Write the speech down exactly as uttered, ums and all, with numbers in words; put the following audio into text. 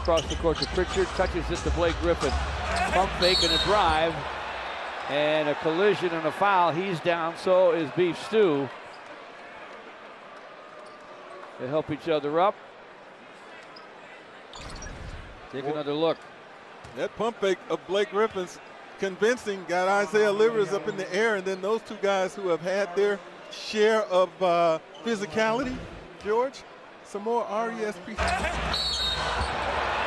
across the court to Pritchard, touches it to Blake Griffin. Pump fake and a drive, and a collision and a foul. He's down, so is Beef Stew. They help each other up. Take another look. That pump fake of Blake Griffin's convincing, got Isaiah Livers up in the air, and then those two guys who have had their share of uh, physicality. George, some more R E S P.